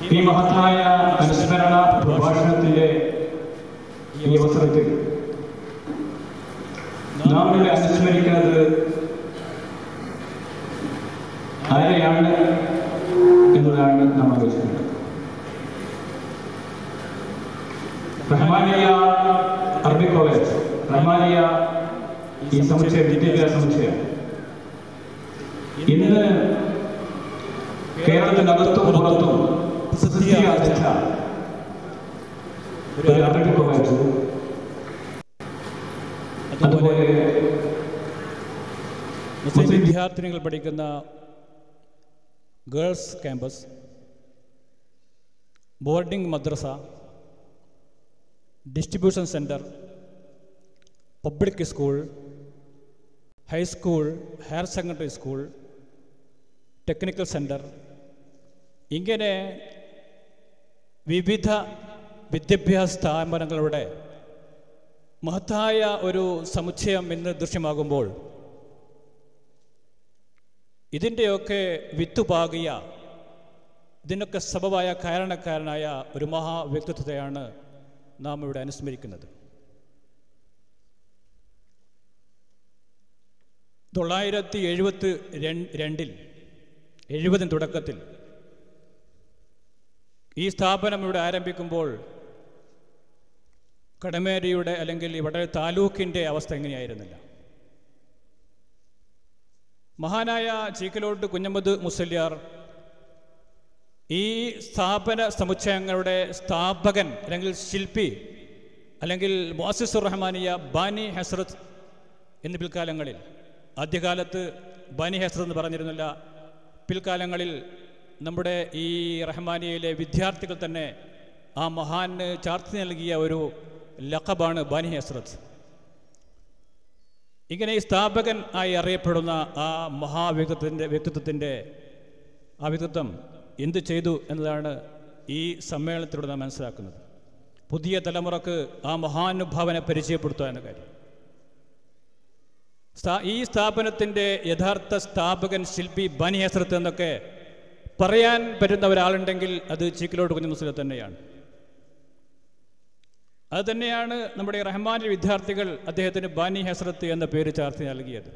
ഈ മഹത്തായ അനുസ്മരണ പ്രഭാഷണത്തിന്റെ ഈ അവസരത്തിൽ നാം ഇവിടെ അനുസ്മരിക്കുന്നത് ആരെയാണ് എന്നതാണ് നാം ആലോചിക്കുന്നത്. റഹ്മാനിയ അറബി കോളേജ്, റഹ്മാനിയ ഈ സമുച്ചയം, വിദ്യാഭ്യാസ സമുച്ചയം ഇന്ന് കേരളത്തിനകത്തും പുറത്തും പ്രസിദ്ധിയാർജിച്ച ഒരു അറബി കോളേജ്, അതുപോലെ മുസ്ലിം വിദ്യാർത്ഥിനികൾ പഠിക്കുന്ന girls campus, boarding madrasa, distribution centre, public school, high school, higher secondary school, technical centre, ഇങ്ങനെ വിവിധ വിദ്യാഭ്യാസ സ്ഥാപനങ്ങളുടെ മഹത്തായ ഒരു സമുച്ചയം ഇന്ന് ദൃശ്യമാകുമ്പോൾ ഇതിൻ്റെയൊക്കെ വിത്തുപാകിയ, ഇതിനൊക്കെ സബബായ കാരണക്കാരനായ ഒരു മഹാവ്യക്തിത്വത്തെയാണ് നാം ഇവിടെ അനുസ്മരിക്കുന്നത്. 1972 തുടക്കത്തിൽ ഈ സ്ഥാപനം ഇവിടെ ആരംഭിക്കുമ്പോൾ കടമേരിയുടെ അല്ലെങ്കിൽ ഇവിടെ താലൂക്കിൻ്റെ അവസ്ഥ എങ്ങനെയായിരുന്നില്ല. മഹാനായ ചീക്കലോട്ട് കുഞ്ഞമ്മദ് മുസല്യാർ ഈ സ്ഥാപന സമുച്ചയങ്ങളുടെ സ്ഥാപകൻ അല്ലെങ്കിൽ ശില്പി അല്ലെങ്കിൽ മുഅസ്സിസുർ റഹ്മാനിയ ബാനി ഹസ്രത്ത് എന്നീ പിൽക്കാലങ്ങളിൽ, ആദ്യകാലത്ത് ബാനി ഹസ്രത്ത് എന്ന് പറഞ്ഞിരുന്നില്ല, പിൽക്കാലങ്ങളിൽ നമ്മുടെ ഈ റഹ്മാനിയയിലെ വിദ്യാർത്ഥികൾ തന്നെ ആ മഹാന് ചാർത്തി നൽകിയ ഒരു ലഖബാണ് ബാനി ഹസ്രത്ത്. ഇങ്ങനെ ഈ സ്ഥാപകൻ ആയി അറിയപ്പെടുന്ന ആ വ്യക്തിത്വത്തിൻ്റെ ആ വ്യക്തിത്വം എന്ത് ചെയ്തു എന്നതാണ് ഈ സമ്മേളനത്തിലൂടെ നാം മനസ്സിലാക്കുന്നത്. പുതിയ തലമുറക്ക് ആ മഹാനുഭാവനെ പരിചയപ്പെടുത്തുക എന്ന കാര്യം. ഈ സ്ഥാപനത്തിൻ്റെ യഥാർത്ഥ സ്ഥാപകൻ ശില്പി ബാനി ഹസ്രത്ത് എന്നൊക്കെ പറയാൻ പറ്റുന്ന ഒരാളുണ്ടെങ്കിൽ അത് ചീക്കിലോട്ട് കുഞ്ഞു മുസ്ലിം തന്നെയാണ്. അതുതന്നെയാണ് നമ്മുടെ റഹ്മാനിയ വിദ്യാർത്ഥികൾ അദ്ദേഹത്തിന് ബാനി ഹസ്രത്ത് എന്ന പേര് ചാർത്തി നൽകിയത്.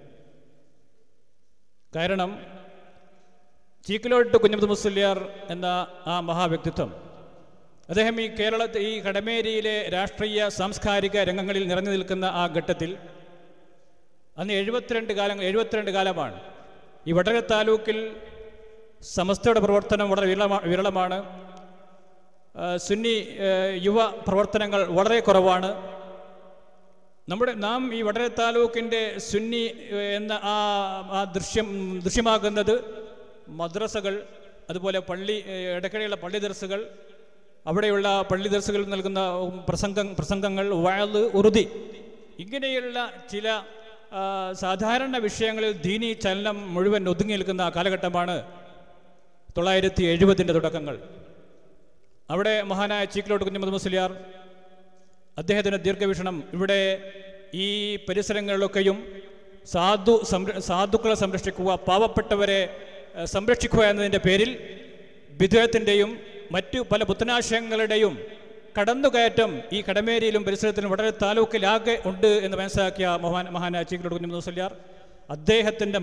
കാരണം ചീക്കിലോട്ട് കുഞ്ഞമ്മദ് മുസ്ലിയാർ എന്ന ആ മഹാവ്യക്തിത്വം അദ്ദേഹം ഈ കടമേരിയിലെ രാഷ്ട്രീയ സാംസ്കാരിക രംഗങ്ങളിൽ നിറഞ്ഞു നിൽക്കുന്ന ആ ഘട്ടത്തിൽ അന്ന് 72 കാലമാണ്. ഈ വടകര താലൂക്കിൽ സമസ്തയുടെ പ്രവർത്തനം വളരെ വിരളമാണ്. സുന്നി യുവ പ്രവർത്തനങ്ങൾ വളരെ കുറവാണ്. നാം ഈ വടകര താലൂക്കിൻ്റെ സുന്നി എന്ന ആ ദൃശ്യമാകുന്നത് മദ്രസകൾ, അതുപോലെ ഇടയ്ക്കിടെയുള്ള പള്ളി ദർസുകൾ, അവിടെയുള്ള പള്ളി ദർസുകളിൽ നൽകുന്ന പ്രസംഗങ്ങൾ, വഅദ്, ഉറുദി, ഇങ്ങനെയുള്ള ചില സാധാരണ വിഷയങ്ങളിൽ ദീനീ ചലനം മുഴുവൻ ഒതുങ്ങി നിൽക്കുന്ന കാലഘട്ടമാണ് 1970 തുടക്കങ്ങൾ. അവിടെ മഹാനായ ചീക്കിലോട്ട് കുഞ്ഞമ്മദ് മുസ്ലിയാർ അദ്ദേഹത്തിൻ്റെ ദീർഘവീക്ഷണം ഇവിടെ ഈ പരിസരങ്ങളിലൊക്കെയും സാധുക്കളെ സംരക്ഷിക്കുക, പാവപ്പെട്ടവരെ സംരക്ഷിക്കുക എന്നതിൻ്റെ പേരിൽ ബിദ്അത്തിൻ്റെയും മറ്റു പല പുത്തനാശയങ്ങളുടെയും കടന്നുകയറ്റം ഈ കടമേരിയിലും പരിസരത്തിലും വളരെ താലൂക്കിലാകെ ഉണ്ട് എന്ന് മനസ്സിലാക്കിയ മഹാനായ ചീക്കിലോട്ട് കുഞ്ഞമ്മദ് മുസ്ലിയാർ അദ്ദേഹത്തിൻ്റെ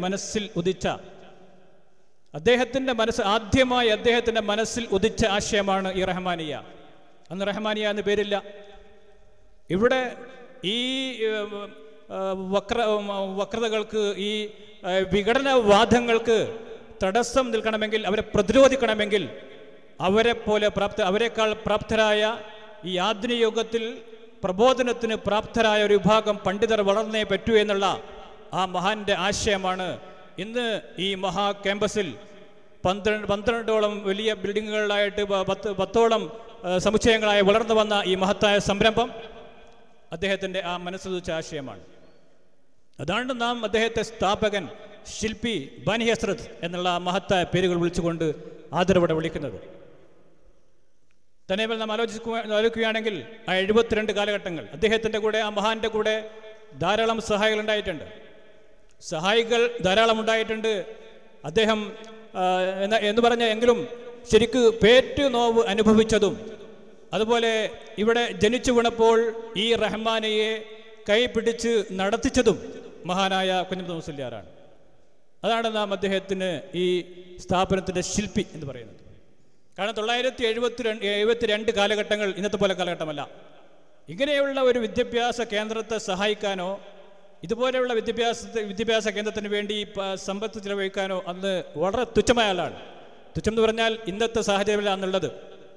മനസ്സിൽ ഉദിച്ച ആശയമാണ് ഈ റഹ്മാനിയ. അന്ന് റഹ്മാനിയ എന്ന് പേരില്ല. ഇവിടെ ഈ വക്രതകൾക്ക്, ഈ വിഘടനവാദങ്ങൾക്ക് തടസ്സം നിൽക്കണമെങ്കിൽ, അവരെ പ്രതിരോധിക്കണമെങ്കിൽ അവരെക്കാൾ പ്രാപ്തരായ, ഈ ആധുനിക യുഗത്തിൽ പ്രബോധനത്തിന് പ്രാപ്തരായ ഒരു വിഭാഗം പണ്ഡിതർ വളർന്നേ പറ്റൂ എന്നുള്ള ആ മഹാന്റെ ആശയമാണ് ഇന്ന് ഈ മഹാ ക്യാമ്പസിൽ 12ഓളം വലിയ ബിൽഡിങ്ങുകളായിട്ട് 10ഓളം സമുച്ചയങ്ങളായി വളർന്നു വന്ന ഈ മഹത്തായ സംരംഭം അദ്ദേഹത്തിൻ്റെ ആ മനസ്സുദിച്ച ആശയമാണ്. അതാണ് നാം അദ്ദേഹത്തെ സ്ഥാപകൻ, ശില്പി, ബാനി ഹസ്രത്ത് എന്നുള്ള മഹത്തായ പേരുകൾ വിളിച്ചുകൊണ്ട് ആദരവോടെ വിളിക്കുന്നത്. തന്നെ നാം ആലോചിക്കുകയാണെങ്കിൽ ആ 72 കാലഘട്ടങ്ങൾ അദ്ദേഹത്തിൻ്റെ കൂടെ, ആ മഹാന്റെ കൂടെ ധാരാളം സഹായികൾ ധാരാളം ഉണ്ടായിട്ടുണ്ട്. അദ്ദേഹം എന്ന് പറഞ്ഞ എങ്കിലും ശരിക്ക് പേറ്റുനോവ് അനുഭവിച്ചതും അതുപോലെ ഇവിടെ ജനിച്ചു വീണപ്പോൾ ഈ റഹ്മാനയെ കൈപിടിച്ച് നടത്തിച്ചതും മഹാനായ കുഞ്ഞിമുഹമ്മദ് മുസ്ലിയാരാണ്. അതാണ് നാം അദ്ദേഹത്തിന് ഈ സ്ഥാപനത്തിൻ്റെ ശില്പി എന്ന് പറയുന്നത്. കാരണം 972 കാലഘട്ടങ്ങൾ ഇന്നത്തെ പോലെ കാലഘട്ടമല്ല. ഇങ്ങനെയുള്ള ഒരു വിദ്യാഭ്യാസ കേന്ദ്രത്തെ സഹായിക്കാനോ ഇതുപോലെയുള്ള വിദ്യാഭ്യാസ കേന്ദ്രത്തിന് വേണ്ടി സമ്പത്ത് ചിലവഴിക്കാനോ അന്ന് വളരെ തുച്ഛമായ ആളാണ്. തുച്ഛം എന്ന് പറഞ്ഞാൽ ഇന്നത്തെ സാഹചര്യമില്ലാന്നുള്ളത്.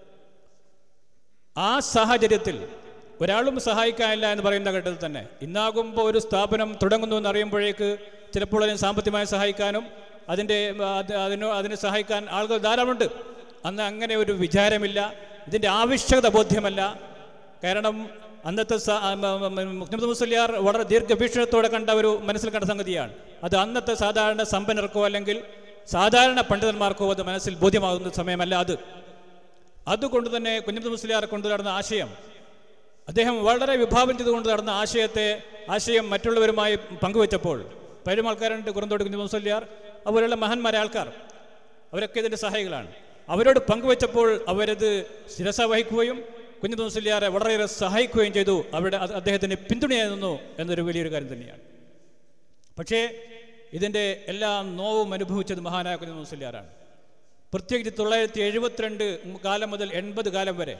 ആ സാഹചര്യത്തിൽ ഒരാളും സഹായിക്കാനില്ല എന്ന് പറയുന്ന ഘട്ടത്തിൽ തന്നെ ഇന്നാകുമ്പോൾ ഒരു സ്ഥാപനം തുടങ്ങുന്നു എന്നറിയുമ്പോഴേക്ക് ചിലപ്പോൾ അതിനെ സാമ്പത്തികമായി സഹായിക്കാനും അതിനെ സഹായിക്കാൻ ആളുകൾ ധാരാളമുണ്ട്. അന്ന് അങ്ങനെ ഒരു വിചാരമില്ല, ഇതിൻ്റെ ആവശ്യകത ബോധ്യമല്ല. കാരണം അന്നത്തെ മുഹമ്മദ് മുസ്ലിയാർ വളരെ ദീർഘവീക്ഷണത്തോടെ കണ്ട ഒരു മനസ്സിൽ കണ്ട സംഗതിയാണ്. അത് അന്നത്തെ സാധാരണ സമ്പന്നർക്കോ അല്ലെങ്കിൽ സാധാരണ പണ്ഡിതന്മാർക്കോ അത് മനസ്സിൽ ബോധ്യമാകുന്ന സമയമല്ല അത്. അതുകൊണ്ട് തന്നെ കുഞ്ഞിമുഹമ്മദ് മുസ്ലിയാർ കൊണ്ടു നടന്ന ആശയം, അദ്ദേഹം വളരെ വിഭാവനം ചെയ്തുകൊണ്ട് നടന്ന ആശയം മറ്റുള്ളവരുമായി പങ്കുവെച്ചപ്പോൾ പലരും ആൾക്കാരുണ്ട്, കുറന്തോട് കുഞ്ഞിമുഹമ്മദ് മുസ്ലിയാർ അതുപോലെയുള്ള മഹാന്മാരായ ആൾക്കാർ, അവരൊക്കെ ഇതിൻ്റെ സഹായികളാണ്. അവരോട് പങ്കുവെച്ചപ്പോൾ അവരത് ശിരസ വഹിക്കുകയും കുഞ്ഞിമുഹമ്മദ് മുസ്ലിയാരെ വളരെയേറെ സഹായിക്കുകയും ചെയ്തു. അദ്ദേഹത്തിന് പിന്തുണയായി നിന്നു എന്നൊരു വലിയൊരു കാര്യം തന്നെയാണ്. പക്ഷേ ഇതിൻ്റെ എല്ലാ നോവും അനുഭവിച്ചത് മഹാനായ കുഞ്ഞിമുഹമ്മദ് മുസ്ലിയാരാണ്. പ്രത്യേകിച്ച് 972 കാലം മുതൽ 80 കാലം വരെ,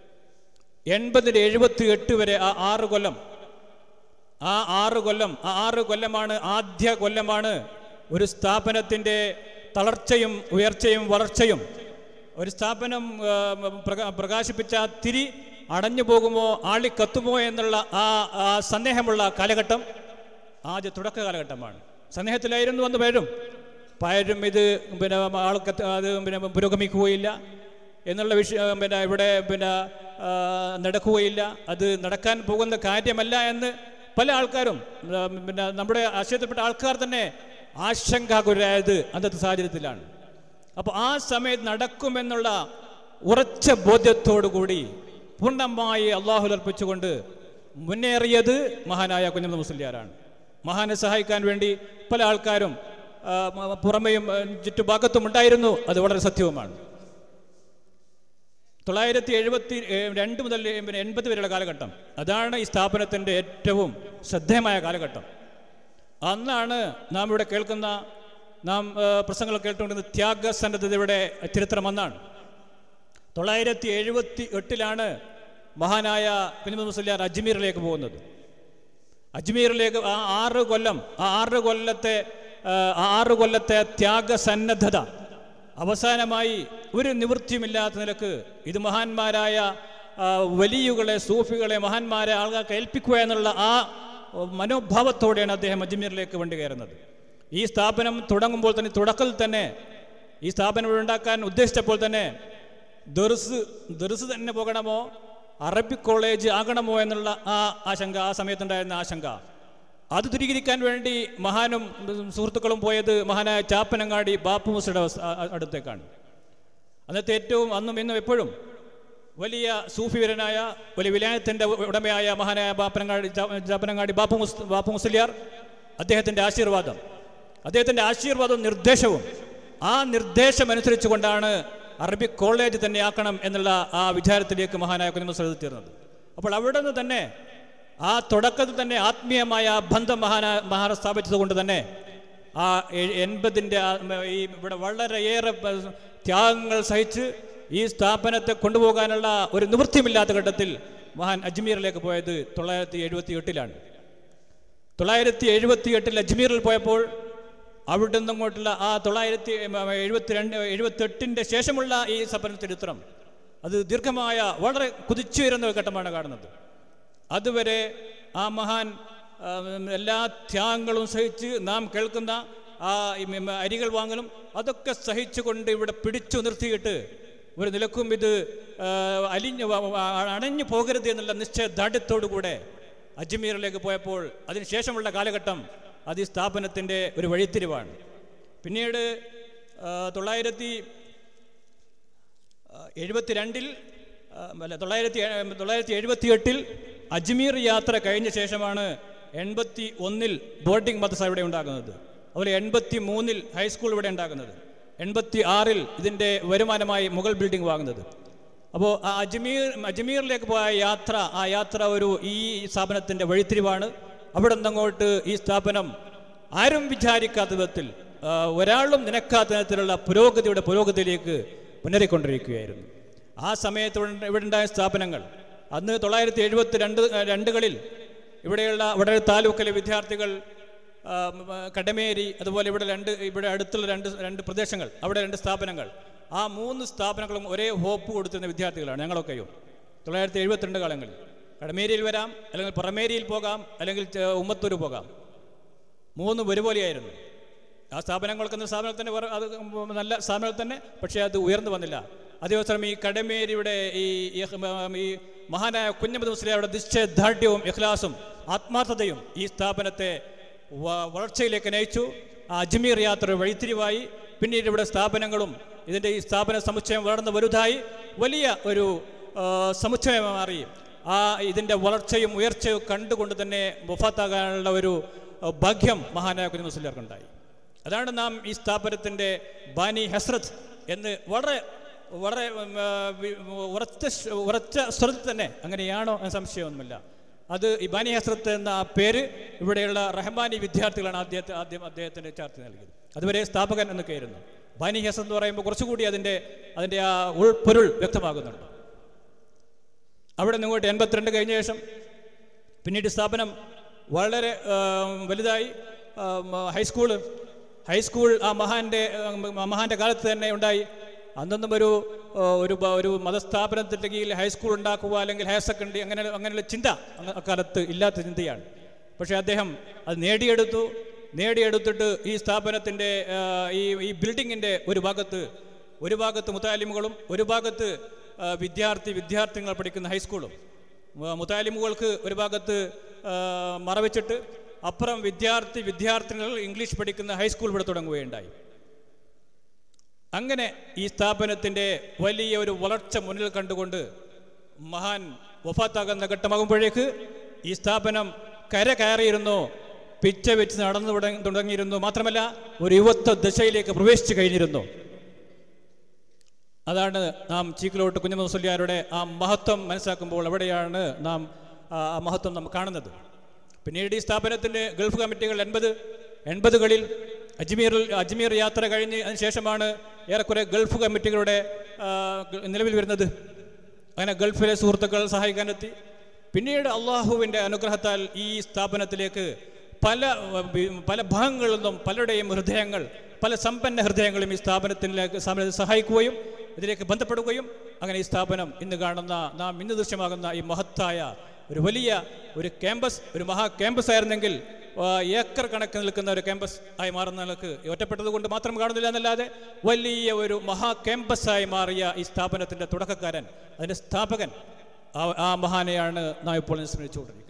80-78 വരെ ആ 6 കൊല്ലമാണ് ആദ്യ കൊല്ലമാണ് ഒരു സ്ഥാപനത്തിൻ്റെ തളർച്ചയും ഉയർച്ചയും വളർച്ചയും. ഒരു സ്ഥാപനം പ്രകാശിപ്പിച്ച തിരി അടഞ്ഞു പോകുമോ ആളിക്കത്തുമോ എന്നുള്ള ആ സന്ദേഹമുള്ള കാലഘട്ടം ആദ്യ തുടക്ക കാലഘട്ടമാണ്. സന്ദേഹത്തിലായിരുന്നു വന്ന് പലരും ഇത് അത് പുരോഗമിക്കുകയില്ല എന്നുള്ള വിഷയം ഇവിടെ നടക്കുകയില്ല, അത് നടക്കാൻ പോകുന്ന കാര്യമല്ല എന്ന് പല ആൾക്കാരും നമ്മുടെ ആശയത്തിൽപ്പെട്ട ആൾക്കാർ തന്നെ ആശങ്കാകുലരായത് അന്നത്തെ സാഹചര്യത്തിലാണ്. അപ്പോൾ ആ സമയത്ത് നടക്കുമെന്നുള്ള ഉറച്ച ബോധ്യത്തോടു കൂടി പൂർണ്ണമായി അള്ളാഹുൽ അർപ്പിച്ചുകൊണ്ട് മുന്നേറിയത് മഹാനായ കുഞ്ഞിമുഹമ്മദ് മുസ്ലിയാരാണ്. മഹാനെ സഹായിക്കാൻ വേണ്ടി പല ആൾക്കാരും പുറമെയും ചുറ്റുഭാഗത്തും ഉണ്ടായിരുന്നു. അത് വളരെ സത്യവുമാണ്. 972 മുതൽ 80 വരെയുള്ള കാലഘട്ടം, അതാണ് ഈ സ്ഥാപനത്തിൻ്റെ ഏറ്റവും ശ്രദ്ധേയമായ കാലഘട്ടം. അന്നാണ് നാം ഇവിടെ കേൾക്കുന്ന പ്രസംഗങ്ങൾ കേട്ടുകൊണ്ടിരുന്ന ത്യാഗസന്നദ്ധതയുടെ ചരിത്രം. അന്നാണ് 978 മഹാനായ കുഞ്ഞിമുഹമ്മദ് മുസ്ലിയാർ അജ്മീറിലേക്ക് പോകുന്നത്. അജ്മീറിലേക്ക് ആ 6 കൊല്ലത്തെ ത്യാഗസന്നദ്ധത അവസാനമായി ഒരു നിവൃത്തിയുമില്ലാത്ത നിലക്ക് ഇത് മഹാന്മാരായ വലിയുകളെ, സൂഫികളെ, മഹാന്മാരെ ആൾക്കാർക്ക് ഏൽപ്പിക്കുക എന്നുള്ള ആ മനോഭാവത്തോടെയാണ് അദ്ദേഹം അജ്മീറിലേക്ക് വണ്ടി കയറുന്നത്. ഈ സ്ഥാപനം തുടങ്ങുമ്പോൾ തന്നെ, തുടക്കത്തിൽ തന്നെ ഈ സ്ഥാപനം ഉണ്ടാക്കാൻ ഉദ്ദേശിച്ചപ്പോൾ തന്നെ ദർസ് തന്നെ പോകണമോ, അറബിക് കോളേജ് ആകണമോ എന്നുള്ള ആ സമയത്തുണ്ടായിരുന്ന ആശങ്ക, അത് ദൂരീകരിക്കാൻ വേണ്ടി മഹാനും സുഹൃത്തുക്കളും പോയത് മഹാനായ ചാപ്പനങ്ങാടി ബാപ്പു മുസ്ലിയുടെ അടുത്തേക്കാണ്. അന്നത്തെ ഏറ്റവും അന്നും ഇന്നും എപ്പോഴും വലിയ സൂഫിവരനായ വലിയ വിലായത്തിൻ്റെ ഉടമയായ മഹാനായ ചാപ്പനങ്ങാടി ബാപ്പു മുസ്ലിയാർ, അദ്ദേഹത്തിൻ്റെ ആശീർവാദവും നിർദ്ദേശവും, ആ നിർദ്ദേശം അനുസരിച്ചു കൊണ്ടാണ് അറബിക് കോളേജ് തന്നെ ആക്കണം എന്നുള്ള ആ വിചാരത്തിലേക്ക് മഹാനായ കുഞ്ഞിമുഹമ്മദ് മുസ്ലിയാർ തീർന്നത്. അപ്പോൾ അവിടെ നിന്ന് തന്നെ ആ തുടക്കത്തിൽ തന്നെ ആത്മീയമായ ബന്ധം മഹാന സ്ഥാപിച്ചത് കൊണ്ട് തന്നെ ആ 80ൻ്റെ ഇവിടെ വളരെയേറെ ത്യാഗങ്ങൾ സഹിച്ച് ഈ സ്ഥാപനത്തെ കൊണ്ടുപോകാനുള്ള ഒരു നിവൃത്തിയുമില്ലാത്ത ഘട്ടത്തിൽ മഹാൻ അജ്മീറിലേക്ക് പോയത് 978 978 അജ്മീറിൽ പോയപ്പോൾ അവിടെ നിന്നങ്ങോട്ടുള്ള ആ 978 ശേഷമുള്ള ഈ സ്ഥാപന ചരിത്രം അത് ദീർഘമായ വളരെ കുതിച്ചുയരുന്ന ഒരു ഘട്ടമാണ് കാണുന്നത്. അതുവരെ ആ മഹാൻ എല്ലാ ത്യാഗങ്ങളും സഹിച്ച് നാം കേൾക്കുന്ന ആ അരികൾ വാങ്ങലും അതൊക്കെ സഹിച്ചുകൊണ്ട് ഇവിടെ പിടിച്ചു നിർത്തിയിട്ട് ഒരു നിലക്കും ഇത് അണഞ്ഞു പോകരുത് എന്നുള്ള നിശ്ചയദാർഢ്യത്തോടുകൂടെ അജ്മീറിലേക്ക് പോയപ്പോൾ അതിനുശേഷമുള്ള കാലഘട്ടം അത് ഈ സ്ഥാപനത്തിൻ്റെ ഒരു വഴിത്തിരിവാണ്. പിന്നീട് 978 അജ്മീർ യാത്ര കഴിഞ്ഞ ശേഷമാണ് 81 ബോർഡിംഗ് മദ്രസ ഇവിടെ ഉണ്ടാകുന്നത്. അതുപോലെ 83 ഹൈസ്കൂൾ ഇവിടെ ഉണ്ടാകുന്നത്. 86-ൽ ഇതിൻ്റെ വരുമാനമായി മുഗൾ ബിൽഡിംഗ് വാങ്ങുന്നത്. അപ്പോൾ അജ്മീറിലേക്ക് പോയ യാത്ര ഈ സ്ഥാപനത്തിൻ്റെ വഴിത്തിരിവാണ്. അവിടെ നിന്നങ്ങോട്ട് ഈ സ്ഥാപനം ആരും വിചാരിക്കാത്ത വിധത്തിൽ, ഒരാളും നനക്കാത്ത തരത്തിലുള്ള പുരോഗതിയിലേക്ക് മുന്നേറിക്കൊണ്ടിരിക്കുകയായിരുന്നു. ആ സമയത്ത് ഇവിടെ ഉണ്ടായ സ്ഥാപനങ്ങൾ അന്ന് 972 ഇവിടെയുള്ള വടകര താലൂക്കിലെ വിദ്യാർത്ഥികൾ കടമേരി, അതുപോലെ ഇവിടെ അടുത്തുള്ള രണ്ട് പ്രദേശങ്ങൾ, അവിടെ 2 സ്ഥാപനങ്ങൾ, ആ 3 സ്ഥാപനങ്ങളും ഒരേ ഹോപ്പ് കൊടുത്തിരുന്ന വിദ്യാർത്ഥികളാണ് ഞങ്ങളൊക്കെയും. 972 കാലങ്ങളിൽ കടമേരിയിൽ വരാം, അല്ലെങ്കിൽ പുറമേരിയിൽ പോകാം, അല്ലെങ്കിൽ ഉമ്മത്തൂർ പോകാം. 3 ഒരുപോലെയായിരുന്നു. ആ സ്ഥാപനങ്ങൾക്കെന്ന സ്ഥാപനത്തിൽ തന്നെ അത് നല്ല സ്ഥാപനങ്ങൾ തന്നെ, പക്ഷേ അത് ഉയർന്നു വന്നില്ല. അതേസമയം ഈ കടമേരിയുടെ ഈ മഹാനായ കുഞ്ഞഹമ്മദ് മുസ്ലിയാരുടെ നിശ്ചയദാർഢ്യവും ഇഖ്ലാസും ആത്മാർത്ഥതയും ഈ സ്ഥാപനത്തെ വളർച്ചയിലേക്ക് നയിച്ചു. ആ അജ്മീർ യാത്ര വഴിത്തിരിവായി. പിന്നീട് ഇവിടെ സ്ഥാപനങ്ങളും ഇതിൻ്റെ ഈ സ്ഥാപന സമുച്ചയം വളർന്നു വലുതായി വലിയ ഒരു സമുച്ചയമായി മാറി. ഇതിൻ്റെ വളർച്ചയും ഉയർച്ചയും കണ്ടുകൊണ്ട് തന്നെ വഫാത്താകാനുള്ള ഒരു ഭാഗ്യം മഹാനായ കുഞ്ഞഹമ്മദ് മുസ്ലിയാർക്കുണ്ടായി. അതാണ് നാം ഈ സ്ഥാപനത്തിൻ്റെ ബാനി ഹസ്രത്ത് എന്ന് വളരെ ഉറച്ച സ്വരത്തിൽ തന്നെ, അങ്ങനെയാണോ എന്ന സംശയമൊന്നുമില്ല, അത് ഈ ബാനി ഹസ്രത്ത് എന്ന ആ പേര് ഇവിടെയുള്ള റഹ്മാനി വിദ്യാർത്ഥികളാണ് ആദ്യം അദ്ദേഹത്തിന് ചാർത്തി നൽകിയത്. അതുവരെ സ്ഥാപകൻ എന്നൊക്കെയായിരുന്നു. ബാനി ഹസ്രത്ത് എന്ന് പറയുമ്പോൾ കുറച്ചുകൂടി അതിൻ്റെ ആ ഉൾപ്പൊരുൾ വ്യക്തമാകുന്നുണ്ട്. അവിടെ നിന്നിങ്ങോട്ട് 82 കഴിഞ്ഞ ശേഷം പിന്നീട് സ്ഥാപനം വളരെ വലുതായി. ഹൈസ്കൂൾ ആ മഹാന്റെ കാലത്ത് തന്നെ ഉണ്ടായി. അന്നൊന്നും ഒരു മതസ്ഥാപനത്തിൻ്റെ കീഴിൽ ഹൈസ്കൂൾ ഉണ്ടാക്കുക, അല്ലെങ്കിൽ ഹയർ സെക്കൻഡറി, അങ്ങനെയുള്ള ചിന്ത അക്കാലത്ത് ഇല്ലാത്ത ചിന്തയാണ്. പക്ഷേ അദ്ദേഹം അത് നേടിയെടുത്തിട്ട് ഈ സ്ഥാപനത്തിൻ്റെ ഈ ബിൽഡിങ്ങിൻ്റെ ഒരു ഭാഗത്ത് മുതാലിമുകളും ഒരു ഭാഗത്ത് വിദ്യാർത്ഥികൾ പഠിക്കുന്ന ഹൈസ്കൂളും, മുതാലിമുകൾക്ക് ഒരു ഭാഗത്ത് മറവച്ചിട്ട് അപ്പുറം വിദ്യാർത്ഥികൾ ഇംഗ്ലീഷ് പഠിക്കുന്ന ഹൈസ്കൂൾ ഇവിടെ തുടങ്ങുകയുണ്ടായി. അങ്ങനെ ഈ സ്ഥാപനത്തിൻ്റെ വലിയ ഒരു വളർച്ച മുന്നിൽ കണ്ടുകൊണ്ട് മഹാൻ വഫാത്താകുന്ന ഘട്ടമാകുമ്പോഴേക്ക് ഈ സ്ഥാപനം കയറിയിരുന്നു, പിച്ച വെച്ച് നടന്നു തുടങ്ങിയിരുന്നു. മാത്രമല്ല ഒരു യുവത്വ ദശയിലേക്ക് പ്രവേശിച്ചു കഴിഞ്ഞിരുന്നു. അതാണ് നാം ചീക്കിലോട്ട് കുഞ്ഞഹമ്മദ് മുസ്ലിയാരുടെ ആ മഹത്വം മനസ്സിലാക്കുമ്പോൾ അവിടെയാണ് നാം ആ മഹത്വം നാം കാണുന്നത്. പിന്നീട് ഈ സ്ഥാപനത്തിൻ്റെ ഗൾഫ് കമ്മിറ്റികൾ 80കളിൽ അജ്മീർ യാത്ര കഴിഞ്ഞ് അതിന് ശേഷമാണ് ഏറെക്കുറെ ഗൾഫ് കമ്മിറ്റികളുടെ നിലവിൽ വരുന്നത്. അങ്ങനെ ഗൾഫിലെ സുഹൃത്തുക്കൾ സഹായിക്കാനെത്തി. പിന്നീട് അള്ളാഹുവിൻ്റെ അനുഗ്രഹത്താൽ ഈ സ്ഥാപനത്തിലേക്ക് പല ഭാഗങ്ങളിൽ നിന്നും പലരുടെയും ഹൃദയങ്ങൾ, പല സമ്പന്ന ഹൃദയങ്ങളും ഈ സ്ഥാപനത്തെ സഹായിക്കുകയും ഇതിലേക്ക് ബന്ധപ്പെടുകയും അങ്ങനെ ഈ സ്ഥാപനം നാം ഇന്ന് ദൃശ്യമാകുന്ന ഈ മഹത്തായ ഒരു വലിയ ഒരു ക്യാമ്പസ്, ഒരു മഹാ ക്യാമ്പസ് ആയിരുന്നെങ്കിൽ ഏക്കർ കണക്ക് നിൽക്കുന്ന ഒരു ക്യാമ്പസ് ആയി മാറുന്ന നിലക്ക് ഒറ്റപ്പെട്ടത് കൊണ്ട് മാത്രം കാണുന്നില്ല എന്നല്ലാതെ വലിയ ഒരു മഹാ ക്യാമ്പസായി മാറിയ ഈ സ്ഥാപനത്തിൻ്റെ തുടക്കക്കാരൻ, അതിൻ്റെ സ്ഥാപകൻ, ആ മഹാനെയാണ് നാം ഇപ്പോൾ സ്മരിച്ചുകൊണ്ടിരിക്കുന്നത്.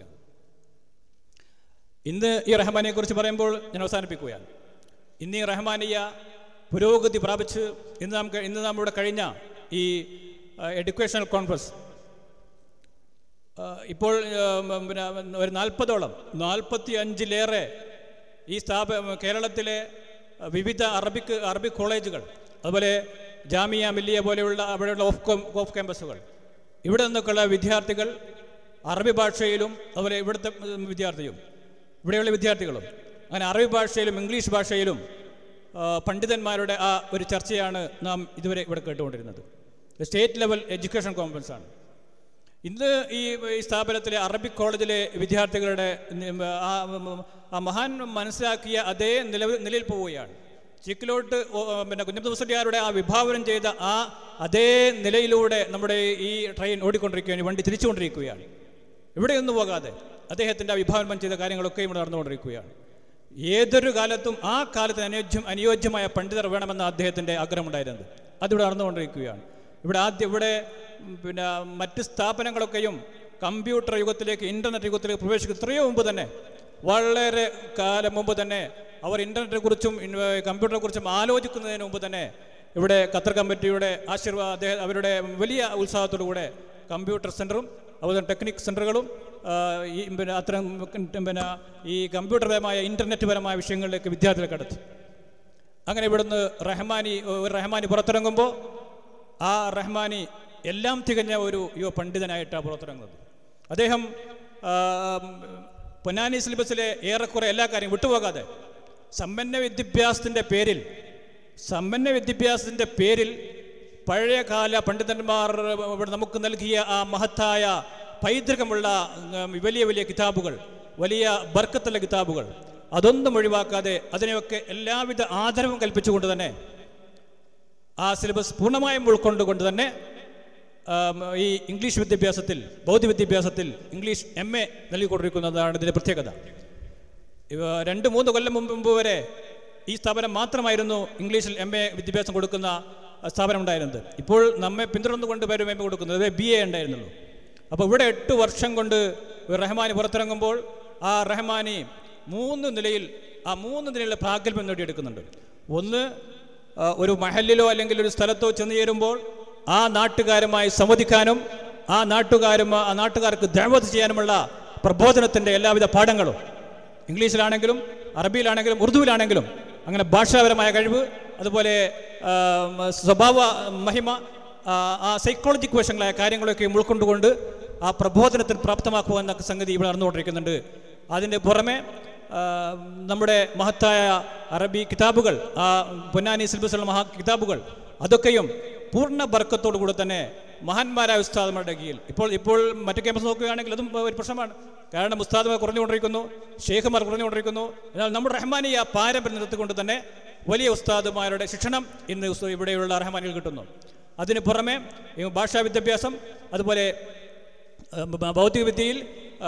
ഇന്ന് ഈ റഹ്മാനിയെ കുറിച്ച് പറയുമ്പോൾ ഞാൻ അവസാനിപ്പിക്കുകയാണ്. ഇന്ന് ഈ റഹ്മാനിയ പുരോഗതി പ്രാപിച്ച് ഇന്ന് നാം ഇവിടെ കഴിഞ്ഞ ഈ എഡ്യൂക്കേഷണൽ കോൺഫറൻസ് ഇപ്പോൾ പിന്നെ ഒരു 45-ലേറെ ഈ കേരളത്തിലെ വിവിധ അറബിക് കോളേജുകൾ, അതുപോലെ ജാമിയ മില്ലിയ പോലെയുള്ള അവിടെയുള്ള ഓഫ് ക്യാമ്പസുകൾ, ഇവിടെ നിന്നൊക്കെയുള്ള വിദ്യാർത്ഥികൾ അറബി ഭാഷയിലും, അതുപോലെ ഇവിടെയുള്ള വിദ്യാർത്ഥികളും അങ്ങനെ അറബി ഭാഷയിലും ഇംഗ്ലീഷ് ഭാഷയിലും പണ്ഡിതന്മാരുടെ ആ ഒരു ചർച്ചയാണ് നാം ഇതുവരെ ഇവിടെ കേട്ടുകൊണ്ടിരുന്നത്. സ്റ്റേറ്റ് ലെവൽ എഡ്യൂക്കേഷൻ കോൺഫറൻസ് ആണ്. ഇന്ന് ഈ സ്ഥാപനത്തിലെ അറബിക് കോളേജിലെ വിദ്യാർത്ഥികളുടെ ആ മഹാൻ മനസ്സിലാക്കിയ അതേ നിലയിൽ പോവുകയാണ്. ചീക്കിലോട്ട് കുഞ്ഞഹമ്മദ് മുസ്ലിയാരുടെ ആ വിഭാവനം ചെയ്ത അതേ നിലയിലൂടെ നമ്മുടെ ഈ ട്രെയിൻ ഓടിക്കൊണ്ടിരിക്കുകയാണ്, വണ്ടി തിരിച്ചുകൊണ്ടിരിക്കുകയാണ്. ഇവിടെയൊന്നും പോകാതെ അദ്ദേഹത്തിൻ്റെ ആ വിഭാവനം ചെയ്ത കാര്യങ്ങളൊക്കെ ഇവിടെ നടന്നുകൊണ്ടിരിക്കുകയാണ്. ഏതൊരു കാലത്തും ആ കാലത്തിന് അനുയോജ്യമായ പണ്ഡിതർ വേണമെന്ന അദ്ദേഹത്തിൻ്റെ ആഗ്രഹമുണ്ടായിരുന്നത് അതിവിടെ നടന്നുകൊണ്ടിരിക്കുകയാണ്. ഇവിടെ പിന്നെ മറ്റ് സ്ഥാപനങ്ങളൊക്കെയും കമ്പ്യൂട്ടർ യുഗത്തിലേക്ക്, ഇൻ്റർനെറ്റ് യുഗത്തിലേക്ക് പ്രവേശിക്കുന്ന എത്രയോ മുമ്പ് തന്നെ, വളരെ കാലം മുമ്പ് തന്നെ അവർ ഇൻ്റർനെറ്റിനെ കുറിച്ചും കമ്പ്യൂട്ടറിനെ കുറിച്ചും ആലോചിക്കുന്നതിന് മുമ്പ് തന്നെ ഇവിടെ ഖത്തർ കമ്മിറ്റിയുടെ അവരുടെ വലിയ ഉത്സാഹത്തോടുകൂടെ കമ്പ്യൂട്ടർ സെൻ്ററും അതുപോലെ ടെക്നിക് സെൻ്ററുകളും ഈ കമ്പ്യൂട്ടർപരമായ ഇൻ്റർനെറ്റ് പരമായ വിഷയങ്ങളിലേക്ക് വിദ്യാർത്ഥികളെ കടത്തി. അങ്ങനെ ഇവിടുന്ന് റഹ്മാനി പുറത്തിറങ്ങുമ്പോൾ ആ റഹ്മാനി എല്ലാം തികഞ്ഞ ഒരു പണ്ഡിതനായിട്ടാണ് പുറത്തിറങ്ങുന്നത്. അദ്ദേഹം പൊന്നാനി സിലബസിലെ ഏറെക്കുറെ എല്ലാ കാര്യവും വിട്ടുപോകാതെ സമ്പന്ന വിദ്യാഭ്യാസത്തിൻ്റെ പേരിൽ പഴയകാല പണ്ഡിതന്മാർ നമുക്ക് നൽകിയ ആ മഹത്തായ പൈതൃകമുള്ള വലിയ വലിയ കിതാബുകൾ, വലിയ ബർക്കത്തുള്ള കിതാബുകൾ, അതൊന്നും ഒഴിവാക്കാതെ അതിനെയൊക്കെ എല്ലാവിധ ആദരവും കൽപ്പിച്ചുകൊണ്ട് തന്നെ ആ സിലബസ് പൂർണ്ണമായും ഉൾക്കൊണ്ടുകൊണ്ട് തന്നെ ഈ ഇംഗ്ലീഷ് വിദ്യാഭ്യാസത്തിൽ, ഭൗതിക വിദ്യാഭ്യാസത്തിൽ ഇംഗ്ലീഷ് MA നൽകിക്കൊണ്ടിരിക്കുന്നതാണ് ഇതിൻ്റെ പ്രത്യേകത. 2-3 കൊല്ലം മുമ്പ് വരെ ഈ സ്ഥാപനം മാത്രമായിരുന്നു ഇംഗ്ലീഷിൽ MA വിദ്യാഭ്യാസം കൊടുക്കുന്ന സ്ഥാപനം ഉണ്ടായിരുന്നത്. ഇപ്പോൾ നമ്മെ പിന്തുടർന്നുകൊണ്ട് വരും MA കൊടുക്കുന്നത് BA ഉണ്ടായിരുന്നുള്ളൂ. അപ്പോൾ ഇവിടെ 8 വർഷം കൊണ്ട് റഹ്മാനി പുറത്തിറങ്ങുമ്പോൾ ആ റഹ്മാനി 3 നിലയിലുള്ള പ്രാഗൽഭ്യം നേടിയെടുക്കുന്നുണ്ട്. ഒന്ന്, ഒരു മഹലിലോ അല്ലെങ്കിൽ ഒരു സ്ഥലത്തോ ചെന്ന് ചേരുമ്പോൾ ആ നാട്ടുകാരുമായി സംവദിക്കാനും ആ നാട്ടുകാർക്ക് ദഅവത്ത് ചെയ്യാനുമുള്ള പ്രബോധനത്തിൻ്റെ എല്ലാവിധ പാഠങ്ങളും ഇംഗ്ലീഷിലാണെങ്കിലും അറബിയിലാണെങ്കിലും ഉറുദുവിലാണെങ്കിലും അങ്ങനെ ഭാഷാപരമായ കഴിവ്, അതുപോലെ സ്വഭാവ മഹിമ, ആ സൈക്കോളജിക് വശങ്ങളായ കാര്യങ്ങളൊക്കെ ഉൾക്കൊണ്ടുകൊണ്ട് ആ പ്രബോധനത്തിന് പ്രാപ്തമാക്കുക എന്ന സംഗതി ഇവിടെ നടന്നുകൊണ്ടിരിക്കുന്നുണ്ട്. അതിൻ്റെ പുറമെ നമ്മുടെ മഹത്തായ അറബി കിതാബുകൾ, ആ പൊന്നാനി സിലബസുള്ള കിതാബുകൾ, അതൊക്കെയും പൂർണ്ണ ബർക്കത്തോടു കൂടെ തന്നെ മഹാന്മാരായ ഉസ്താദുമാരുടെ കീഴിൽ ഇപ്പോൾ മറ്റു ക്യാമ്പസ് നോക്കുകയാണെങ്കിൽ അതും ഒരു പ്രശ്നമാണ്. കാരണം ഉസ്താദുമാർ കുറഞ്ഞുകൊണ്ടിരിക്കുന്നു, ഷെയ്ഖുമാർ കുറഞ്ഞുകൊണ്ടിരിക്കുന്നു. എന്നാൽ നമ്മുടെ റഹ്മാനിയ പാരമ്പര്യം നിർത്തിക്കൊണ്ട് തന്നെ വലിയ ഉസ്താദുമാരുടെ ശിക്ഷണം ഇന്ന് ഇവിടെയുള്ള റഹ്മാനികൾ കിട്ടുന്നു. അതിന് പുറമെ ഭാഷാ വിദ്യാഭ്യാസം, അതുപോലെ ഭൗതിക വിദ്യയിൽ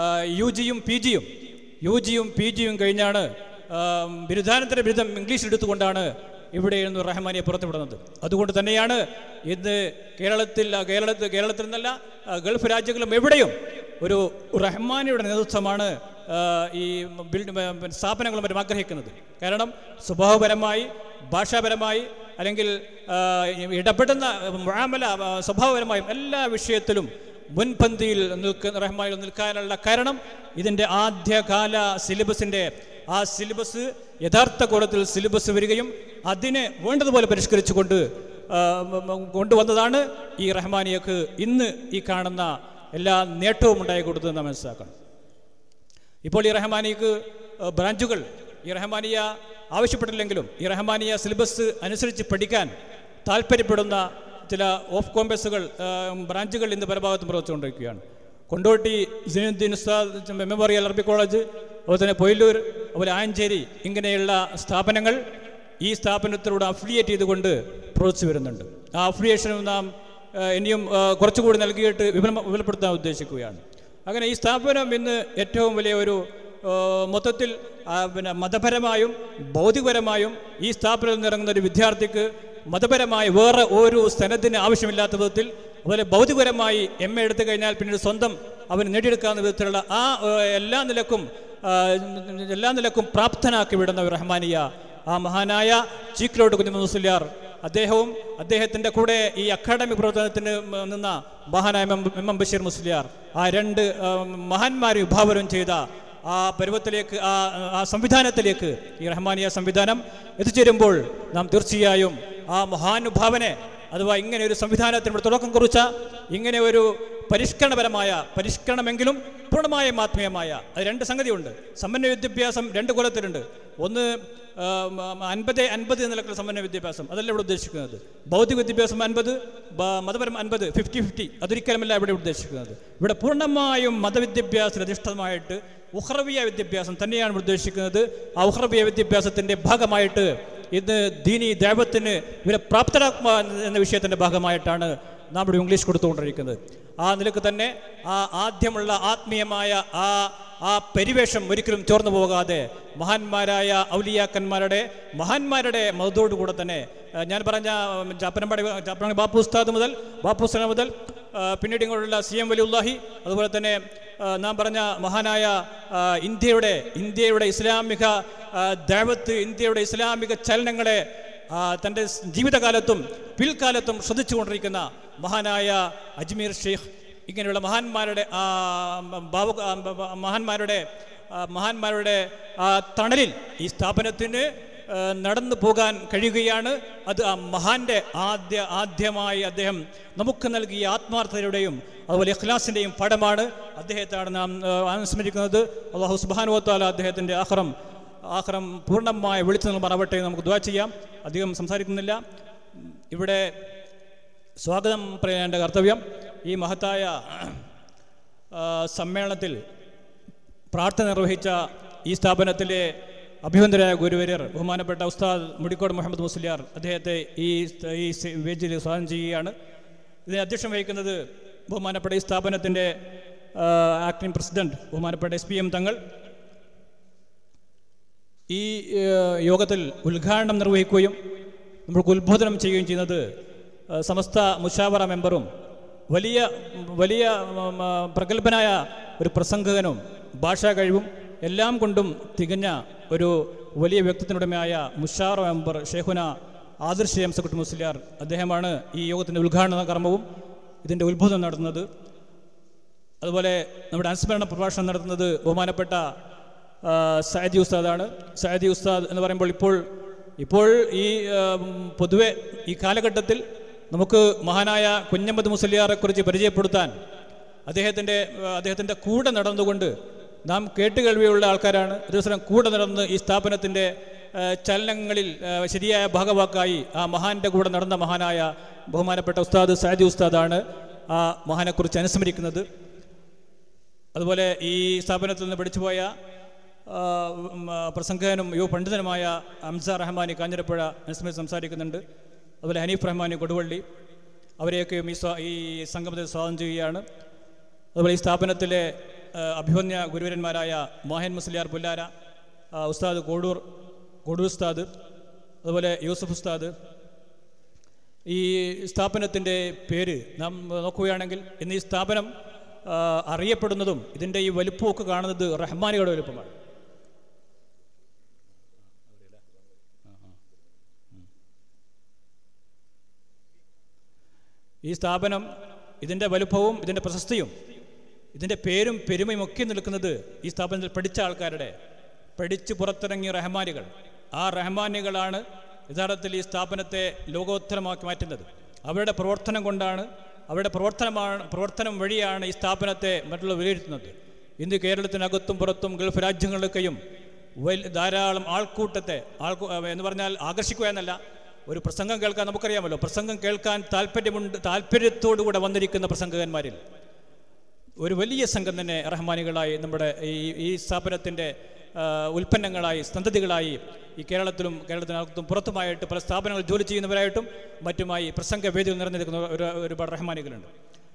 യുജിയും പിജിയും കഴിഞ്ഞാണ് ബിരുദാനന്തര ബിരുദം ഇംഗ്ലീഷിൽ എടുത്തുകൊണ്ടാണ് ഇവിടെ നിന്ന് റഹ്മാനിയെ പുറത്തുവിടുന്നത്. അതുകൊണ്ട് തന്നെയാണ് ഇന്ന് കേരളത്തിൽ നിന്നല്ല ഗൾഫ് രാജ്യങ്ങളും എവിടെയും ഒരു റഹ്മാനിയുടെ നേതൃത്വമാണ് ഈ സ്ഥാപനങ്ങളും മറ്റും ആഗ്രഹിക്കുന്നത്. കാരണം സ്വഭാവപരമായി, ഭാഷാപരമായി, അല്ലെങ്കിൽ ഇടപെടുന്ന മുആമല സ്വഭാവപരമായും എല്ലാ വിഷയത്തിലും മുൻപന്തിയിൽ റഹ്മാനിൽ നിൽക്കാനുള്ള കാരണം ഇതിൻ്റെ ആദ്യകാല സിലബസിൻ്റെ ആ സിലബസ് യഥാർത്ഥ കോലത്തിൽ സിലബസ് വരികയും അതിനെ വേണ്ടതുപോലെ പരിഷ്കരിച്ചു കൊണ്ടുവന്നതാണ് ഈ റഹ്മാനിയക്ക് ഇന്ന് ഈ കാണുന്ന എല്ലാ നേട്ടവും ഉണ്ടായി കൊടുത്തത് നാം മനസ്സിലാക്കണം. ഇപ്പോൾ ഈ റഹ്മാനിയക്ക് ബ്രാഞ്ചുകൾ ഈ റഹ്മാനിയ ആവശ്യപ്പെട്ടില്ലെങ്കിലും ഈ റഹ്മാനിയ സിലബസ് അനുസരിച്ച് പഠിക്കാൻ താല്പര്യപ്പെടുന്ന ചില ഓഫ് കോമ്പസുകൾ ബ്രാഞ്ചുകൾ ഇന്ന് പലഭാഗത്തും പ്രവർത്തിച്ചുകൊണ്ടിരിക്കുകയാണ്. കൊണ്ടോട്ടി സൈനുദ്ദീൻ ഉസ്താദ് മെമ്മോറിയൽ അറബി കോളേജ്, അതുപോലെ തന്നെ പൊയിലൂർ, അതുപോലെ ആയഞ്ചേരി, ഇങ്ങനെയുള്ള സ്ഥാപനങ്ങൾ ഈ സ്ഥാപനത്തിലൂടെ അഫിലിയേറ്റ് ചെയ്തുകൊണ്ട് പ്രവർത്തിച്ചു വരുന്നുണ്ട്. ആ അഫിലിയേഷനും നാം ഇനിയും കുറച്ചുകൂടി നൽകിയിട്ട് വിപുലപ്പെടുത്താൻ ഉദ്ദേശിക്കുകയാണ്. അങ്ങനെ ഈ സ്ഥാപനം ഇന്ന് ഏറ്റവും വലിയ ഒരു മൊത്തത്തിൽ മതപരമായും ഭൗതികപരമായും ഈ സ്ഥാപനത്തിൽ നിന്നിറങ്ങുന്ന ഒരു വിദ്യാർത്ഥിക്ക് മതപരമായ വേറെ ഒരു സ്ഥലത്തിന് ആവശ്യമില്ലാത്ത വിധത്തിൽ, അതുപോലെ ഭൗതികപരമായി MA എടുത്തു കഴിഞ്ഞാൽ പിന്നീട് സ്വന്തം അവന് നേടിയെടുക്കാവുന്ന വിധത്തിലുള്ള ആ എല്ലാ നിലക്കും പ്രാപ്തനാക്കി വിടുന്ന ഒരു റഹ്മാനിയ, ആ മഹാനായ ചീക്കിലോട്ട് കുഞ്ഞിമുഹമ്മദ് മുസ്ലിയാർ, അദ്ദേഹവും അദ്ദേഹത്തിൻ്റെ കൂടെ ഈ അക്കാഡമിക് പ്രവർത്തനത്തിന് നിന്ന മഹാനായ MM ബഷീർ മുസ്ലിയാർ, ആ 2 മഹാന്മാരെ വിഭാവനം ചെയ്ത ആ പരുവത്തിലേക്ക്, ആ സംവിധാനത്തിലേക്ക് ഈ റഹ്മാനിയ സംവിധാനം എത്തിച്ചേരുമ്പോൾ നാം തീർച്ചയായും ആ മഹാനുഭാവനെ, അഥവാ ഇങ്ങനെ ഒരു സംവിധാനത്തിന് തുടക്കം കുറിച്ച, ഇങ്ങനെ ഒരു പരിഷ്കരണമെങ്കിലും പൂർണ്ണമായും ആത്മീയമായ, അത് 2 സംഗതിയുണ്ട്. സമ്പന്ന വിദ്യാഭ്യാസം 2 കൊലത്തിലുണ്ട്. ഒന്ന് 50-50 നിലക്കുള്ള സമ്പന്ന വിദ്യാഭ്യാസം, അതല്ല ഇവിടെ ഉദ്ദേശിക്കുന്നത്. ഭൗതിക വിദ്യാഭ്യാസം 50, മതപരം 50, 50-50, അതൊരിക്കലുമല്ല ഇവിടെ ഉദ്ദേശിക്കുന്നത്. ഇവിടെ പൂർണ്ണമായും മതവിദ്യാഭ്യാസത്തിൽ അധിഷ്ഠിതമായിട്ട് ഉഖ്റവിയ വിദ്യാഭ്യാസം തന്നെയാണ് ഉദ്ദേശിക്കുന്നത്. ആ ഉഖ്റവിയ വിദ്യാഭ്യാസത്തിൻ്റെ ഭാഗമായിട്ട് ഇന്ന് ദീനി ദഅവത്തിന് ഇവരെ പ്രാപ്തരാക്കുക എന്ന വിഷയത്തിൻ്റെ ഭാഗമായിട്ടാണ് നാം ഇവിടെ ഇംഗ്ലീഷ് കൊടുത്തുകൊണ്ടിരിക്കുന്നത്. ആ നിലക്ക് തന്നെ ആ ആദ്യമുള്ള ആത്മീയമായ ആ പരിവേഷം ഒരിക്കലും ചോർന്നു പോകാതെ മഹാന്മാരായ മഹാന്മാരുടെ മതത്തോടുകൂടെ തന്നെ ഞാൻ പറഞ്ഞ ചാപ്പനമ്പാടി ബാപ്പു ഉസ്താദ് മുതൽ പിന്നീട് ഇങ്ങോട്ടുള്ള CM വലിയുല്ലാഹി, അതുപോലെ തന്നെ നാം പറഞ്ഞ മഹാനായ ഇന്ത്യയുടെ ഇസ്ലാമിക ദഅവത്ത്, ഇന്ത്യയുടെ ഇസ്ലാമിക ചലനങ്ങളെ തൻ്റെ ജീവിതകാലത്തും പിൽക്കാലത്തും ശ്രദ്ധിച്ചുകൊണ്ടിരിക്കുന്ന മഹാനായ അജ്മീർ ഷെയ്ഖ്, ഇങ്ങനെയുള്ള മഹാന്മാരുടെ തണലിൽ ഈ സ്ഥാപനത്തിന് നടന്നു പോകാൻ കഴിയുകയാണ്. അത് ആ മഹാന്റെ ആദ്യമായി അദ്ദേഹം നമുക്ക് നൽകിയ ആത്മാർത്ഥതയുടെയും അതുപോലെ ഇഖ്ലാസിൻ്റെയും പടമാണ്. അദ്ദേഹത്താണ് നാം അനുസ്മരിക്കുന്നത്. അല്ലാഹു സുബ്ഹാനഹു വ തആല അദ്ദേഹത്തിൻ്റെ ആഖിറം പൂർണ്ണമായ വെളിച്ചം മറവട്ടെ. നമുക്ക് ദുആ ചെയ്യാം. അധികം സംസാരിക്കുന്നില്ല. ഇവിടെ സ്വാഗതം പറയേണ്ട കർത്തവ്യം ഈ മഹത്തായ സമ്മേളനത്തിൽ പ്രാർത്ഥന നിർവഹിച്ച ഈ സ്ഥാപനത്തിലെ അഭിവന്ദരായ ഗുരുവര്യർ ബഹുമാനപ്പെട്ട ഉസ്താദ് മുടിക്കോട് മുഹമ്മദ് മുസ്ലിയാർ അദ്ദേഹത്തെ ഈ വേദിയിൽ സ്വാഗതം ചെയ്യുകയാണ്. ഇതിനെ അധ്യക്ഷം വഹിക്കുന്നത് ബഹുമാനപ്പെട്ട ഈ സ്ഥാപനത്തിൻ്റെ ആക്ടിംഗ് പ്രസിഡന്റ് ബഹുമാനപ്പെട്ട SPM തങ്ങൾ. ഈ യോഗത്തിൽ ഉദ്ഘാടനം നിർവഹിക്കുകയും നമുക്ക് ഉദ്ബോധനം ചെയ്യുകയും ചെയ്യുന്നത് സമസ്ത മുശാവറ മെമ്പറും വലിയ പ്രഗത്ഭനായ ഒരു പ്രസംഗകനും ഭാഷാ കഴിവും എല്ലാം കൊണ്ടും തികഞ്ഞ ഒരു വലിയ വ്യക്തിത്വത്തിനുടമയായ മുശാവറ മെമ്പർ ഷെയ്ഖുന ആദിർശ് ശംസുക്കുട്ടി മുസ്ലിയാർ അദ്ദേഹമാണ് ഈ യോഗത്തിൻ്റെ ഉദ്ഘാടന കർമ്മവും ഇതിൻ്റെ ഉദ്ബോധനം നടത്തുന്നത്. അതുപോലെ നമ്മുടെ അനുസ്മരണ പ്രഭാഷണം നടത്തുന്നത് ബഹുമാനപ്പെട്ട സഅദി ഉസ്താദാണ്. സഅദി ഉസ്താദ് എന്ന് പറയുമ്പോൾ ഇപ്പോൾ ഈ പൊതുവെ ഈ കാലഘട്ടത്തിൽ നമുക്ക് മഹാനായ കുഞ്ഞമ്മദ് മുസ്ലിയാറെക്കുറിച്ച് പരിചയപ്പെടുത്താൻ അദ്ദേഹത്തിൻ്റെ കൂടെ നടന്നുകൊണ്ട് നാം കേട്ടുകേൾവിയുള്ള ആൾക്കാരാണ്. ദിവസം കൂടെ നടന്ന് ഈ സ്ഥാപനത്തിൻ്റെ ചലനങ്ങളിൽ ശരിയായ ഭാഗവാക്കായി ആ മഹാൻ്റെ കൂടെ നടന്ന മഹാനായ ബഹുമാനപ്പെട്ട ഉസ്താദ് സഅദി ഉസ്താദാണ് ആ മഹാനെക്കുറിച്ച് അനുസ്മരിക്കുന്നത്. അതുപോലെ ഈ സ്ഥാപനത്തിൽ നിന്ന് പഠിച്ചുപോയ പ്രസംഗകനും യുവ പണ്ഡിതനുമായ ഹംസ റഹ്മാനി കാഞ്ഞിരപ്പുഴ അനുസ്മരിച്ച് സംസാരിക്കുന്നുണ്ട്. അതുപോലെ ഹനീഫ് റഹ്മാനി കൊടുവള്ളി അവരെയൊക്കെയും ഈ സംഗമത്തിൽ സ്വാഗതം ചെയ്യുകയാണ്. അതുപോലെ ഈ സ്ഥാപനത്തിലെ അഭിവന്യ ഗുരുവരന്മാരായ മാഹിൻ മുസ്ലിയാർ പുല്ലാര, ഉസ്താദ് കോടൂർ ഉസ്താദ്, അതുപോലെ യൂസഫ് ഉസ്താദ്. ഈ സ്ഥാപനത്തിൻ്റെ പേര് നാം നോക്കുകയാണെങ്കിൽ ഇന്ന് ഈ സ്ഥാപനം അറിയപ്പെടുന്നതും ഇതിൻ്റെ ഈ വലുപ്പമൊക്കെ കാണുന്നത് റഹ്മാനികളുടെ വലുപ്പമാണ്. ഈ സ്ഥാപനം ഇതിൻ്റെ വലുപ്പവും ഇതിൻ്റെ പ്രശസ്തിയും ഇതിൻ്റെ പേരും പെരുമയും ഒക്കെ നിൽക്കുന്നത് ഈ സ്ഥാപനത്തിൽ പഠിച്ച ആൾക്കാരുടെ പഠിച്ച് പുറത്തിറങ്ങിയ റഹ്മാനികൾ. ആ റഹ്മാനികളാണ് യഥാർത്ഥത്തിൽ ഈ സ്ഥാപനത്തെ ലോകോത്തരമാക്കി മാറ്റുന്നത്. അവരുടെ പ്രവർത്തനം കൊണ്ടാണ്, അവരുടെ പ്രവർത്തനം വഴിയാണ് ഈ സ്ഥാപനത്തെ മറ്റുള്ള വിലയിരുത്തുന്നത്. ഇന്ന് കേരളത്തിനകത്തും പുറത്തും ഗൾഫ് രാജ്യങ്ങളിലൊക്കെയും ധാരാളം ആൾക്കൂട്ടത്തെ എന്ന് പറഞ്ഞാൽ ആകർഷിക്കുക എന്നല്ല, ഒരു പ്രസംഗം കേൾക്കാൻ നമുക്കറിയാമല്ലോ, പ്രസംഗം കേൾക്കാൻ താല്പര്യത്തോടുകൂടെ വന്നിരിക്കുന്ന പ്രസംഗകന്മാരിൽ ഒരു വലിയ സംഘം തന്നെ റഹ്മാനികളായി നമ്മുടെ ഈ സ്ഥാപനത്തിൻ്റെ ഉൽപ്പന്നങ്ങളായി സന്തതികളായി ഈ കേരളത്തിനകത്തും പുറത്തുമായിട്ട് പല സ്ഥാപനങ്ങൾ ജോലി ചെയ്യുന്നവരായിട്ടും മറ്റുമായി പ്രസംഗ വേദിയിൽ നിറഞ്ഞിരിക്കുന്ന ഒരുപാട് റഹ്മാനികളുണ്ട്.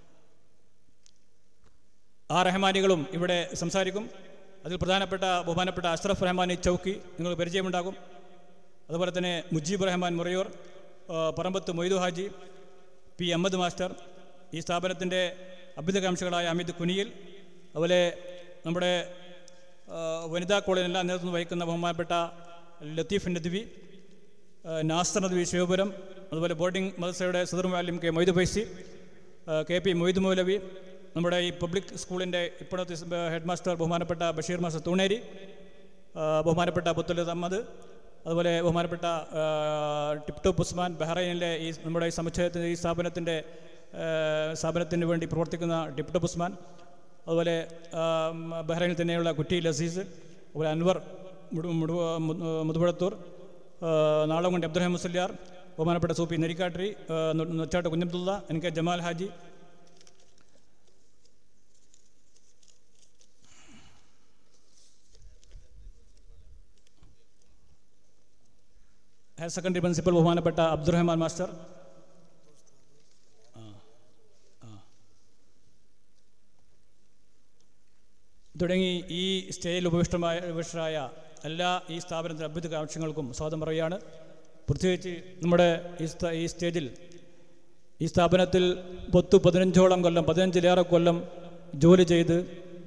ആ റഹ്മാനികളും ഇവിടെ സംസാരിക്കും. അതിൽ ബഹുമാനപ്പെട്ട അഷ്റഫ് റഹ്മാനി ചൗക്കി നിങ്ങൾക്ക് പരിചയമുണ്ടാകും. അതുപോലെ തന്നെ മുജീബ് റഹ്മാൻ മുറയൂർ, പറമ്പത്ത് മൊയ്തു ഹാജി, പി അഹമ്മദ് മാസ്റ്റർ, ഈ സ്ഥാപനത്തിൻ്റെ അഭ്യുതകാംക്ഷികളായ അമിത് കുനിയിൽ, അതുപോലെ നമ്മുടെ വനിതാ കോളേജിനെല്ലാം നേതൃത്വം വഹിക്കുന്ന ബഹുമാനപ്പെട്ട ലത്തീഫ് നദ്വി, നാസർ നദ്വി ശിവപുരം, അതുപോലെ ബോർഡിംഗ് മദ്രസയുടെ സദർ മുഅല്ലിം കെ മൊയ്തു ഫൈസി, KP മൊയ്തു മൗലവി, നമ്മുടെ ഈ പബ്ലിക് സ്കൂളിൻ്റെ ഇപ്പോഴത്തെ ഹെഡ് മാസ്റ്റർ ബഹുമാനപ്പെട്ട ബഷീർ മാസ്റ്റർ തൂണേരി, ബഹുമാനപ്പെട്ട അബുത്തുൽ അഹമ്മദ്, അതുപോലെ ബഹുമാനപ്പെട്ട ടിപ്ടോപ്പ് ഉസ്മാൻ, ബഹ്റൈനിലെ നമ്മുടെ ഈ സമുച്ചയത്തിൻ്റെ ഈ സ്ഥാപനത്തിന് വേണ്ടി പ്രവർത്തിക്കുന്ന ടിപ്ടോപ്പ് ഉസ്മാൻ, അതുപോലെ ബഹ്റൈനിൽ തന്നെയുള്ള കുറ്റി ലസീസ്, അതുപോലെ അൻവർ മുതുപുഴത്തൂർ, നാളംകുണ്ടി അബ്ദുറഹ്മാൻ മുസ്ലിയാർ, ബഹുമാനപ്പെട്ട Soopy Nerikkattiri, Nochatt Kunhabdulla, NK Jamal Haji, higher secondary principal ബഹുമാനപ്പെട്ട അബ്ദുറഹ്മാൻ മാസ്റ്റർ, തുടങ്ങി ഈ സ്റ്റേജിൽ ഉപവിഷ്ടരായ എല്ലാ ഈ സ്ഥാപനത്തിൻ്റെ അഭ്യുതകാംക്ഷങ്ങൾക്കും സ്വാഗതം പറയുകയാണ്. പ്രത്യേകിച്ച് നമ്മുടെ ഈ സ്റ്റേജിൽ ഈ സ്ഥാപനത്തിൽ 15 കൊല്ലം ജോലി ചെയ്ത്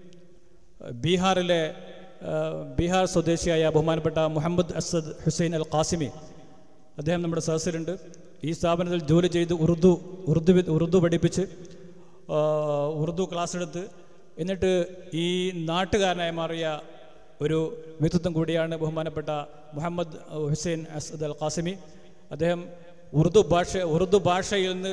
ബീഹാർ സ്വദേശിയായ ബഹുമാനപ്പെട്ട മുഹമ്മദ് അസദ് ഹുസൈൻ അൽ ഖാസിമി അദ്ദേഹം നമ്മുടെ സദസ്സിലുണ്ട്. ഈ സ്ഥാപനത്തിൽ ജോലി ചെയ്ത് ഉറുദു പഠിപ്പിച്ച് ഉറുദു ക്ലാസ് എടുത്ത് എന്നിട്ട് ഈ നാട്ടുകാരനായി മാറിയ ഒരു വ്യക്തിത്വം കൂടിയാണ് ബഹുമാനപ്പെട്ട മുഹമ്മദ് ഹുസൈൻ അസ്ദ് അൽ ഖാസിമി. അദ്ദേഹം ഉറുദു ഭാഷയിൽ നിന്ന്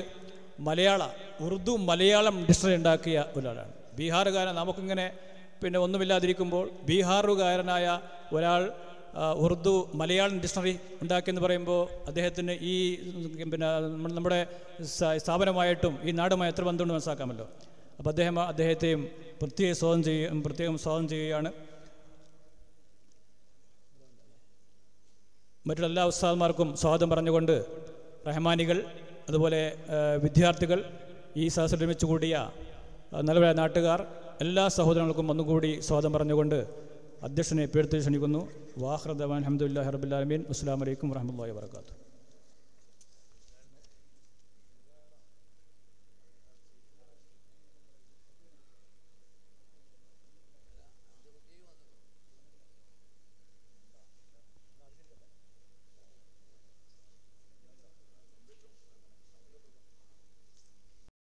മലയാളം ഡിക്ഷണറി ഉണ്ടാക്കിയ ഒരാളാണ്. ബീഹാറുകാരൻ നമുക്കിങ്ങനെ പിന്നെ ഒന്നുമില്ലാതിരിക്കുമ്പോൾ ബീഹാറുകാരനായ ഒരാൾ മലയാളം ഡിക്ഷണറി ഉണ്ടാക്കിയെന്ന് പറയുമ്പോൾ അദ്ദേഹത്തിന് ഈ പിന്നെ നമ്മുടെ സ്ഥാപനമായിട്ടും ഈ നാടുമായി എത്ര ബന്ധമുണ്ട് മനസ്സിലാക്കാമല്ലോ. അപ്പോൾ അദ്ദേഹത്തെയും പ്രത്യേകം സ്വാഗതം ചെയ്യുകയാണ്. മറ്റുള്ള എല്ലാ ഉസ്താദന്മാർക്കും സ്വാഗതം പറഞ്ഞുകൊണ്ട് റഹ്മാനികൾ, അതുപോലെ വിദ്യാർത്ഥികൾ, ഈ സദസ്സിൽ ഒരുമിച്ച് കൂടിയ നല്ല നാട്ടുകാർ, എല്ലാ സഹോദരങ്ങൾക്കും ഒന്നുകൂടി സ്വാഗതം പറഞ്ഞുകൊണ്ട് അധ്യക്ഷനെ പേഴ്ത്തി ക്ഷണിക്കുന്നു. വാഹ്റദ് അൽഹംദുലില്ലാഹി റബ്ബിൽ ആലമീൻ. അസ്സലാമു അലൈക്കും വറഹ്മത്തുള്ളാഹി വബറകാതുഹു.